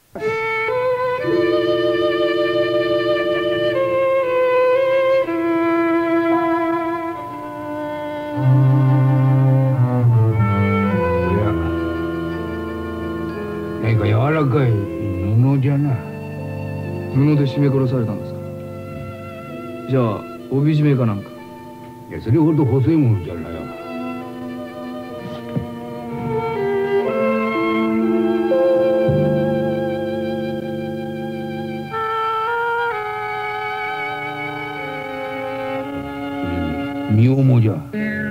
何か柔らかい布じゃな。 布で絞め殺されたんですか。じゃあ帯締めかなんか。 いや、それほど細いものじゃないよ。身重じゃ。か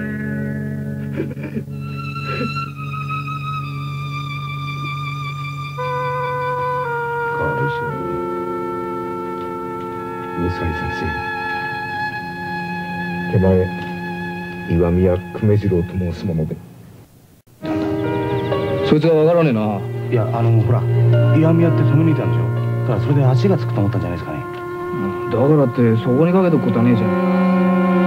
わいそうに。うさい先生。手前岩見屋久米次郎と申す者で。 そいつがわからねえな。 いや、ほら、岩見屋って染め抜いたんでしょ。だからそれで足がつくと思ったんじゃないですかね。 だからってそこにかけとくことはねえじゃん。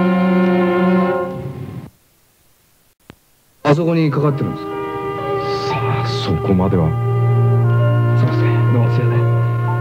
あそこにかかってるんですか。 さあ、そこまでは。 すいません、どうもすいません。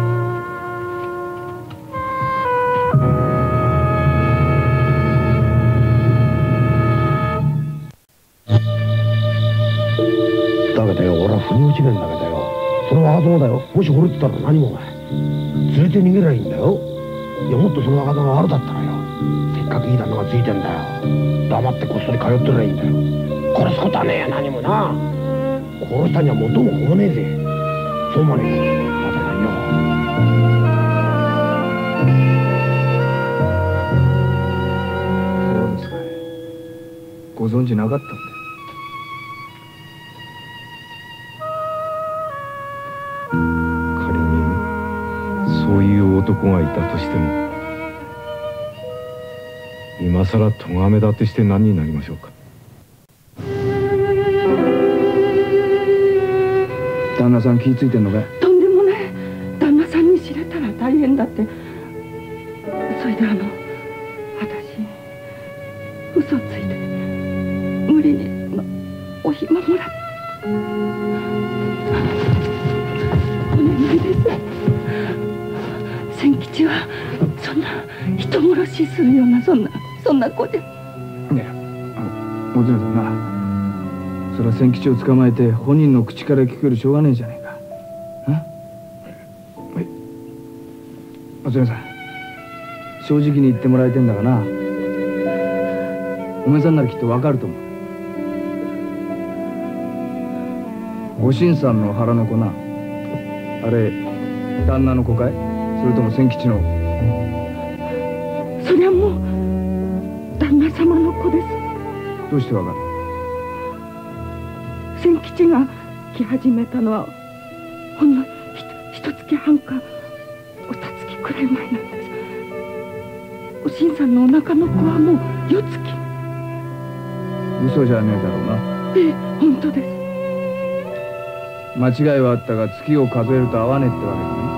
だけどよ、俺は腑に落ちねえんだけどよ、その若造だよ、もし惚れてたら何もない。連れて逃げりゃいいんだよ。いや、もっとその若造が悪だったらよ、せっかくいい旦那がついてんだよ。黙ってこっそり通ってりゃいいんだよ。殺すことはねえや、何もな。殺したには元も子もねえぜ。そうもねえか。まだないよ。 そうですか。ご存知なかったんで。 仮にそういう男がいたとしても、今さら咎め立てして何になりましょうか。 旦那さん気ぃついてんのかい。 とんでもない。旦那さんに知れたら大変だって。それで私嘘ついて無理にお暇もらってお願いです。千吉はそんな人殺しするようなそんな子で。 いや、おつねさんな、それは千吉を捕まえて本人の口から聞くよりしょうがねえじゃねえか。おつねさん、正直に言ってもらいてんだがな、おめさんならきっとわかると思う。おしんさんの腹の子な、あれ旦那の子かい、それとも千吉の。 そりゃもう旦那様の子です。 どうしてわかる。 千吉が来始めたのはほんのひと月半かおたつきくらい前なんです。おしんさんのお腹の子はもう4月。 嘘じゃねえだろうな。 ええ、本当です。 間違いはあったが月を数えると合わねえってわ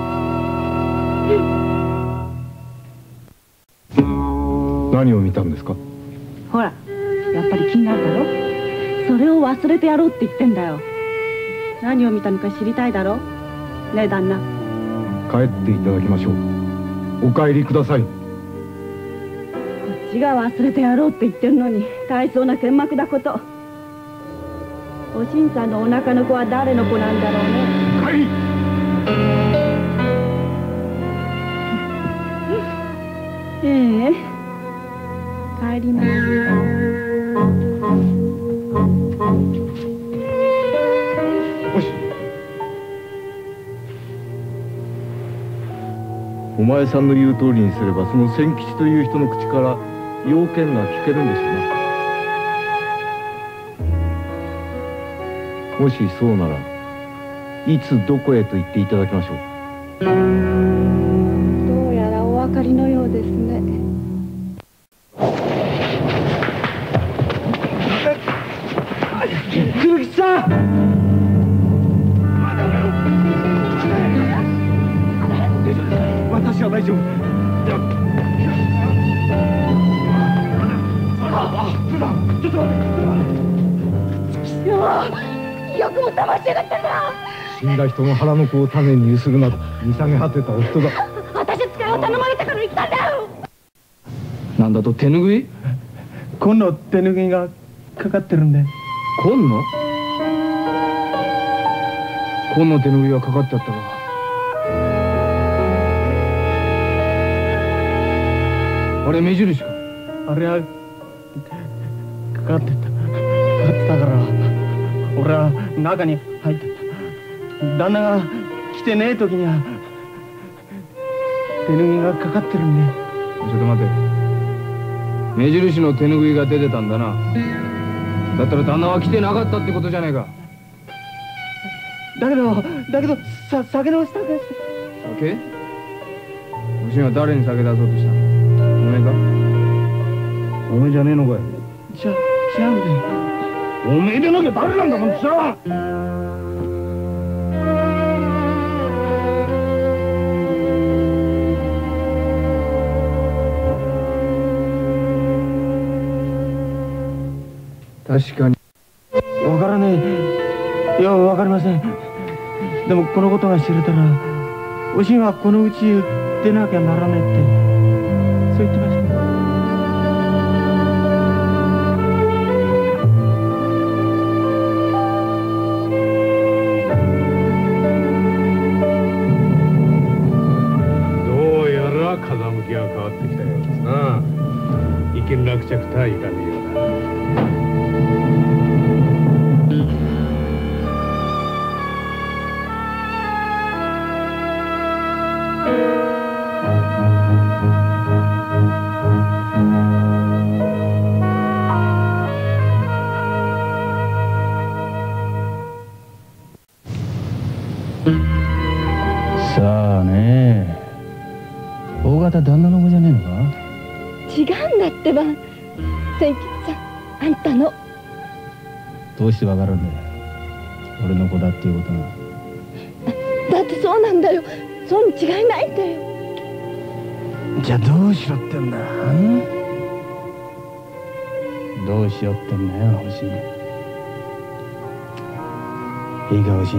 けだね。 何を見たんですか。 ほら、やっぱり気になるだろ。それを忘れてやろうって言ってんだよ。何を見たのか知りたいだろ。ねえ旦那、 帰っていただきましょう。お帰りください。 こっちが忘れてやろうって言ってるのに大層な剣幕だこと。おしんさんのお腹の子は誰の子なんだろうね。 帰り。 ええ、帰ります。 よし。お前さんの言う通りにすれば、その千吉という人の口から要件が聞けるんでしょうな。もしそうなら、いつどこへと言っていただきましょう。 どうやらお分かりのようですね。 鶴吉さん。私は大丈夫。ちょっと待って。 よくも騙しやがったな。 死死んだ人の腹の子を種にゆするなど見下げ果てたお人だ。 私使いを頼まれたから言ったんだよ。 なんだと手ぬぐい？ 今度手ぬぐいがかかってるんで。 紺の？紺の手ぬぐいがかかっちゃったか。あれ目印か？ あれはかかってたから俺は中に入ってった。旦那が来てねえ時には手ぬぐいがかかってるんで。 ちょっと待て。目印の手ぬぐいが出てたんだな。だったら旦那は来てなかったってことじゃねえか。 だけど酒の支度です。 酒？おしんは誰に酒出そうとしたの？おめえか？おめえじゃねえのかい？ 違うんで。 おめえでなきゃ誰なんだこんちは。確かにわからねえ。いやわかりません。でもこのことが知れたらおしんはこのうち出なきゃならねえってそう言ってました。 どうやら風向きが変わってきたようですな。一見落着とはいかねえようだ。 さあねえ、大型旦那の子じゃねえのか？ 違うんだってば、千吉さん、あんたの。 どうしてわかるんだよ、俺の子だっていうことが。 だってそうなんだよ。そうに違いないんだよ。 じゃあどうしろってんだ？どうしようってんだよ、欲しい。いいか、欲しい。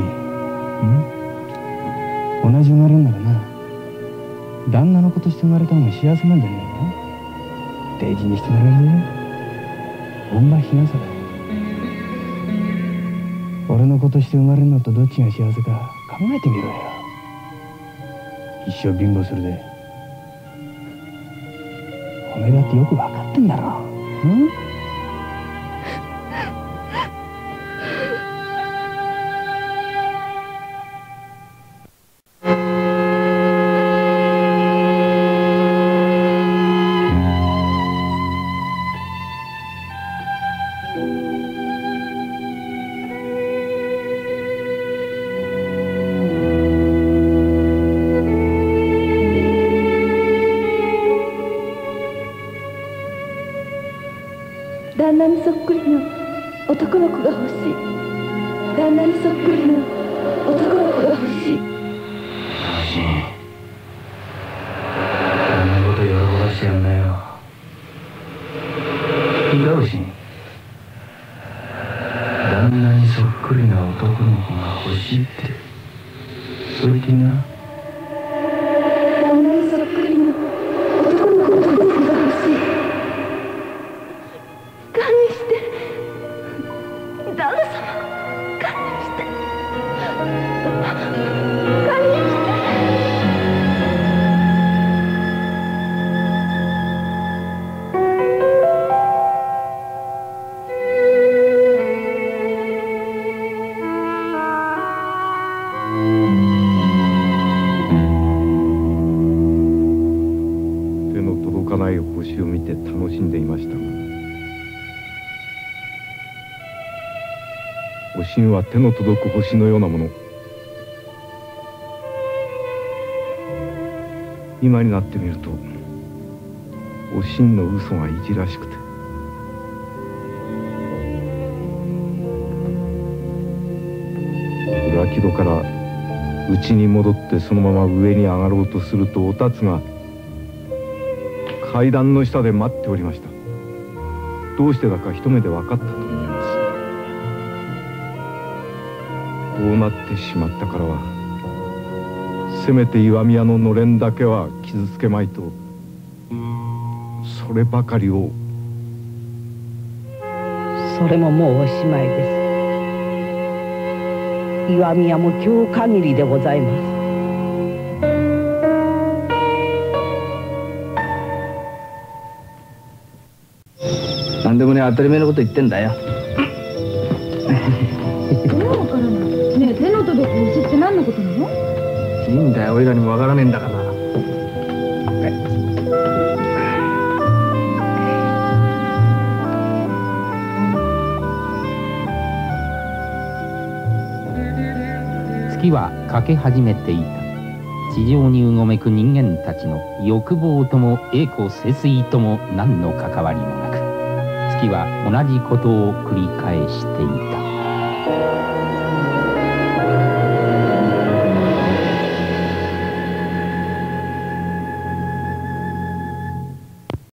同じ生まれんならな、旦那の子として生まれた方が幸せなんじゃねえの？大事にしてもらえるぜ。本場日傘だ。俺の子として生まれるのとどっちが幸せか考えてみろよ。一生貧乏するで。おめえだってよく分かってんだろ。 旦那にそっくりの男の子が欲しい。旦那にそっくりの男の子が欲しい。 こんなこと喜ばしてやんなよ。いいか、おしん。旦那にそっくりな男の子が欲しいってそう言ってんな。 旦那にそっくりの男の子が欲しい。堪忍して、旦那様、堪忍して、堪忍して。 手の届かない星を見て楽しんでいましたが、おしんは手の届く星のようなもの。今になってみるとおしんの嘘がいじらしくて、裏木戸から家に戻ってそのまま上に上がろうとするとおたつが階段の下で待っておりました。どうしてだか一目で分かったと思います。 うなってしまったからはせめて石見屋ののれんだけは傷つけまいとそればかりを。 それももうおしまいです。石見屋も今日限りでございます。 何でもね、当たり前のこと言ってんだよ。 どうわからない。ねえ、手の届く牛って何のことなの？ いいんだよ、おいらにもわからねえんだから。 月は欠け始めていた。地上にうごめく人間たちの欲望とも栄枯盛衰とも何の関わりもなく、月は同じことを繰り返していた。